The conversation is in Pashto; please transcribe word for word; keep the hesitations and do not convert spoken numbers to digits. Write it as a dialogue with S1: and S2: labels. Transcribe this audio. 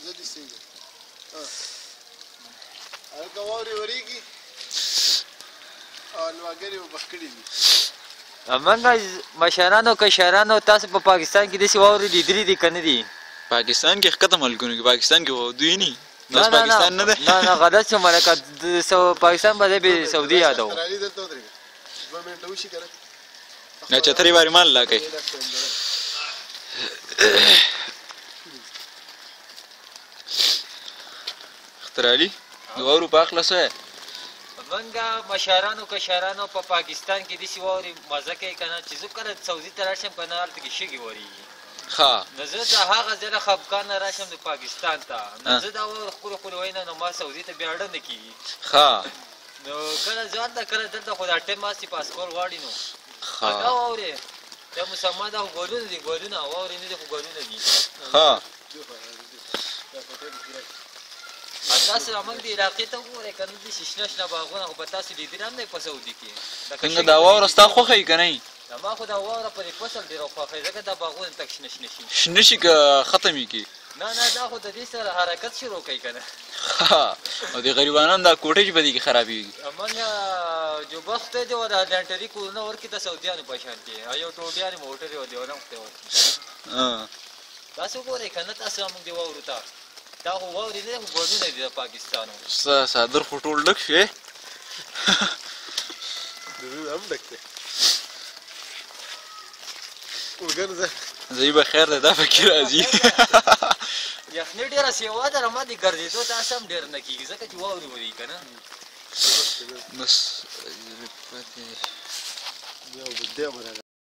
S1: زه دې څنګه هلکه واورې ورېږي او لوګرې اوبه کړي دي
S2: همنګه مشرانو کشرانو تاسو په پاکستان کې داسې واورې لیدلي دي که نه دي
S3: پاکستان کې ښکته ملکونو کې پاکستان کې دوی نه دا پاکستان نه دی
S2: نه نه غلط شوم لکه پاکستان به دی به سعودي یادوم
S1: علي دلته ودرېږه دوه منټه وشي که نه
S3: نه چترې وارې مال لا کوي اختر علي د واورو په هکله څه وایې
S2: منګه مشرانو کشرانو په پاکستان کې داسې واورې مزه کوي که نه چې زه کله سعودي ته راشم که نه هلته کې شګې ورېږي
S3: ښه
S2: نو زه د هغه ځای نه خفګان نه راشم د پاکستان ته نو زه دا واورې خپلې خپلې وینا نو ما سعودي ته بیا اړه نه کېږي
S3: ښه
S2: نو کله زه هلته کله دلته خو دا ټایم هسې پاسپورټ غواړي نو
S3: ښه
S2: دا واورې دا مسلمان دا خو ګلونه دي ګلونه واورې نه دي خو ګلونه دي
S3: ښه
S2: تاسو زموږ د علاقې ته وګورئ که نه داسې شنه شنه باغونه خو به تاسو لیدلي هم نه په سعودي کې
S3: څنګه دا واوره ستا خوښه وي که نه وي
S2: زما خو دا واوره په دې فصل ډېره خوښوي ځکه دا باغونه تک شنه شنه شي
S3: شنه شي که ختم یې کړي
S2: نه نه دا خو د دې سره حرکت شروع کوي که نه
S3: او د غریبانو دا کوټې چې په دې کې خرابېږي
S2: همنګه جو بخت دی و دا لنټري کورونه ورکړي د سعودیانو په شان کې او یو ټوډیانې موټرې و دیونه خدای ورکړي تاسو وګورئ که نه تاسو زموږ دې واورو ته دا خو واورې نه دی خو ګلونه دي د پاکستان
S3: صادر خو ټول ډک شوې
S1: هم ډک دی وګرځه
S3: ځای به خیر دی دا پکې راځي
S2: یخني ډېره سیوا ده رما دې ګرځېدو داسې هم ډېر نه کېږي ځکه چې واورې ورېږي که نه
S3: بس
S1: بیا به دی